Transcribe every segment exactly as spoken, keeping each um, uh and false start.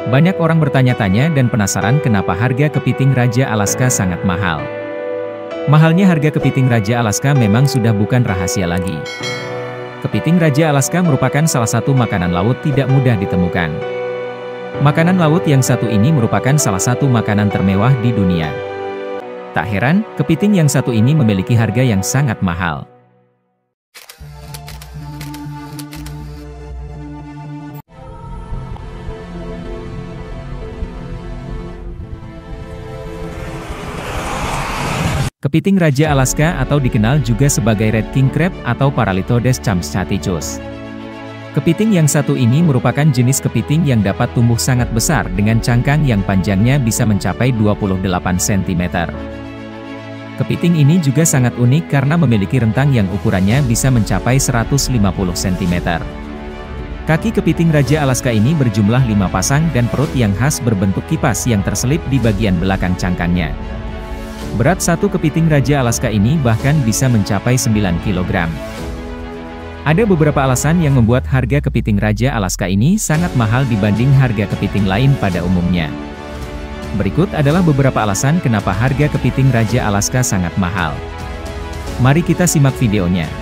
Banyak orang bertanya-tanya dan penasaran kenapa harga kepiting Raja Alaska sangat mahal. Mahalnya harga kepiting Raja Alaska memang sudah bukan rahasia lagi. Kepiting Raja Alaska merupakan salah satu makanan laut tidak mudah ditemukan. Makanan laut yang satu ini merupakan salah satu makanan termewah di dunia. Tak heran, kepiting yang satu ini memiliki harga yang sangat mahal. Kepiting Raja Alaska atau dikenal juga sebagai Red King Crab atau Paralithodes chamchaticus. Kepiting yang satu ini merupakan jenis kepiting yang dapat tumbuh sangat besar dengan cangkang yang panjangnya bisa mencapai dua puluh delapan sentimeter. Kepiting ini juga sangat unik karena memiliki rentang yang ukurannya bisa mencapai seratus lima puluh sentimeter. Kaki kepiting Raja Alaska ini berjumlah lima pasang dan perut yang khas berbentuk kipas yang terselip di bagian belakang cangkangnya. Berat satu kepiting Raja Alaska ini bahkan bisa mencapai sembilan kilogram. Ada beberapa alasan yang membuat harga kepiting Raja Alaska ini sangat mahal dibanding harga kepiting lain pada umumnya. Berikut adalah beberapa alasan kenapa harga kepiting Raja Alaska sangat mahal. Mari kita simak videonya.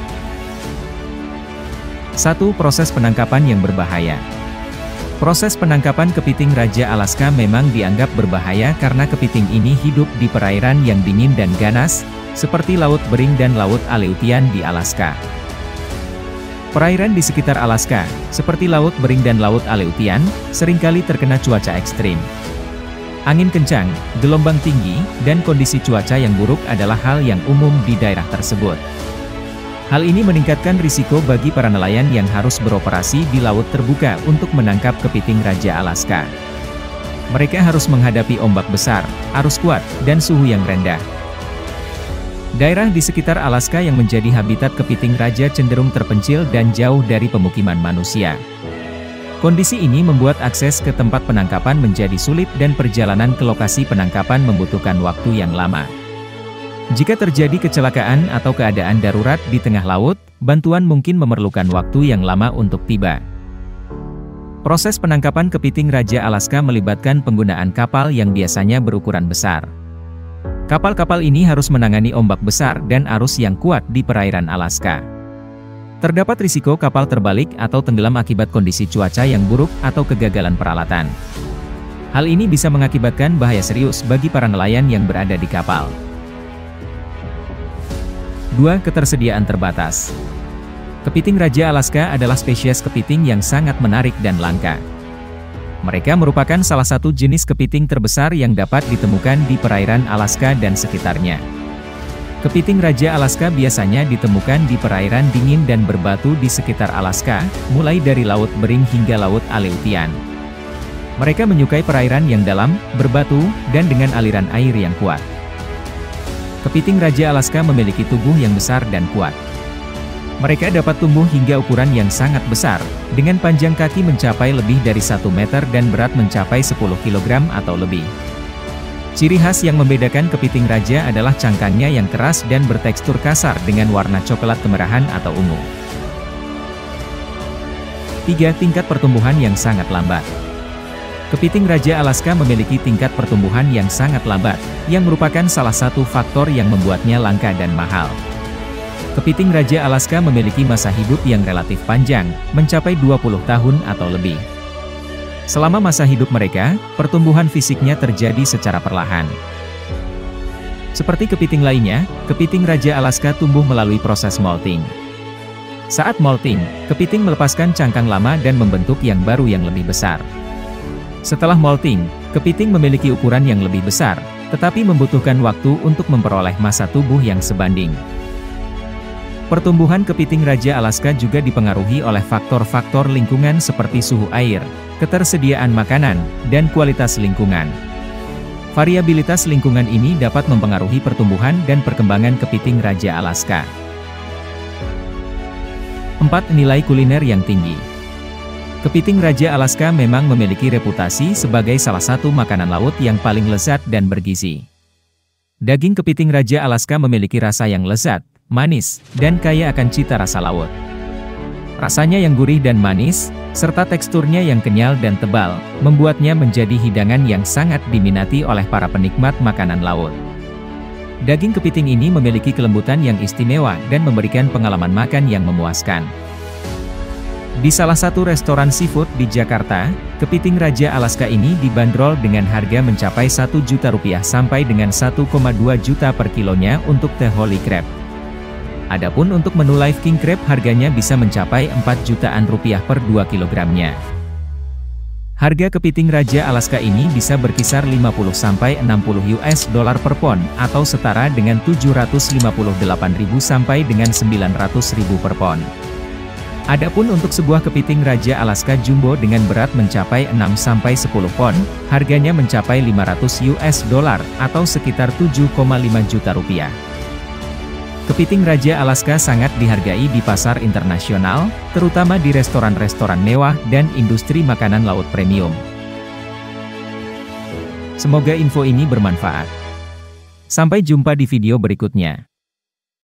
satu. Proses penangkapan yang berbahaya. Proses penangkapan kepiting Raja Alaska memang dianggap berbahaya karena kepiting ini hidup di perairan yang dingin dan ganas, seperti Laut Bering dan Laut Aleutian di Alaska. Perairan di sekitar Alaska, seperti Laut Bering dan Laut Aleutian, seringkali terkena cuaca ekstrim. Angin kencang, gelombang tinggi, dan kondisi cuaca yang buruk adalah hal yang umum di daerah tersebut. Hal ini meningkatkan risiko bagi para nelayan yang harus beroperasi di laut terbuka untuk menangkap kepiting Raja Alaska. Mereka harus menghadapi ombak besar, arus kuat, dan suhu yang rendah. Daerah di sekitar Alaska yang menjadi habitat kepiting raja cenderung terpencil dan jauh dari pemukiman manusia. Kondisi ini membuat akses ke tempat penangkapan menjadi sulit dan perjalanan ke lokasi penangkapan membutuhkan waktu yang lama. Jika terjadi kecelakaan atau keadaan darurat di tengah laut, bantuan mungkin memerlukan waktu yang lama untuk tiba. Proses penangkapan kepiting Raja Alaska melibatkan penggunaan kapal yang biasanya berukuran besar. Kapal-kapal ini harus menangani ombak besar dan arus yang kuat di perairan Alaska. Terdapat risiko kapal terbalik atau tenggelam akibat kondisi cuaca yang buruk atau kegagalan peralatan. Hal ini bisa mengakibatkan bahaya serius bagi para nelayan yang berada di kapal. dua. Ketersediaan terbatas. Kepiting Raja Alaska adalah spesies kepiting yang sangat menarik dan langka. Mereka merupakan salah satu jenis kepiting terbesar yang dapat ditemukan di perairan Alaska dan sekitarnya. Kepiting Raja Alaska biasanya ditemukan di perairan dingin dan berbatu di sekitar Alaska, mulai dari Laut Bering hingga Laut Aleutian. Mereka menyukai perairan yang dalam, berbatu, dan dengan aliran air yang kuat. Kepiting Raja Alaska memiliki tubuh yang besar dan kuat. Mereka dapat tumbuh hingga ukuran yang sangat besar, dengan panjang kaki mencapai lebih dari satu meter dan berat mencapai sepuluh kilogram atau lebih. Ciri khas yang membedakan kepiting raja adalah cangkangnya yang keras dan bertekstur kasar dengan warna coklat kemerahan atau ungu. tiga. Tingkat pertumbuhan yang sangat lambat. Kepiting Raja Alaska memiliki tingkat pertumbuhan yang sangat lambat, yang merupakan salah satu faktor yang membuatnya langka dan mahal. Kepiting Raja Alaska memiliki masa hidup yang relatif panjang, mencapai dua puluh tahun atau lebih. Selama masa hidup mereka, pertumbuhan fisiknya terjadi secara perlahan. Seperti kepiting lainnya, kepiting Raja Alaska tumbuh melalui proses molting. Saat molting, kepiting melepaskan cangkang lama dan membentuk yang baru yang lebih besar. Setelah molting, kepiting memiliki ukuran yang lebih besar, tetapi membutuhkan waktu untuk memperoleh massa tubuh yang sebanding. Pertumbuhan kepiting Raja Alaska juga dipengaruhi oleh faktor-faktor lingkungan seperti suhu air, ketersediaan makanan, dan kualitas lingkungan. Variabilitas lingkungan ini dapat mempengaruhi pertumbuhan dan perkembangan kepiting Raja Alaska. empat. Nilai kuliner yang tinggi. Kepiting Raja Alaska memang memiliki reputasi sebagai salah satu makanan laut yang paling lezat dan bergizi. Daging kepiting Raja Alaska memiliki rasa yang lezat, manis, dan kaya akan cita rasa laut. Rasanya yang gurih dan manis, serta teksturnya yang kenyal dan tebal, membuatnya menjadi hidangan yang sangat diminati oleh para penikmat makanan laut. Daging kepiting ini memiliki kelembutan yang istimewa dan memberikan pengalaman makan yang memuaskan. Di salah satu restoran seafood di Jakarta, kepiting Raja Alaska ini dibanderol dengan harga mencapai satu juta rupiah sampai dengan satu koma dua juta per kilonya untuk The Holy Crab. Adapun untuk menu Live King Crab harganya bisa mencapai empat jutaan rupiah per dua kilogramnya. Harga kepiting Raja Alaska ini bisa berkisar lima puluh sampai enam puluh US dollar per pon atau setara dengan tujuh ratus lima puluh delapan ribu sampai dengan sembilan ratus ribu per pon. Adapun untuk sebuah kepiting Raja Alaska jumbo dengan berat mencapai enam sampai sepuluh pon, harganya mencapai lima ratus US dollar atau sekitar tujuh koma lima juta rupiah. Kepiting Raja Alaska sangat dihargai di pasar internasional, terutama di restoran-restoran mewah dan industri makanan laut premium. Semoga info ini bermanfaat. Sampai jumpa di video berikutnya.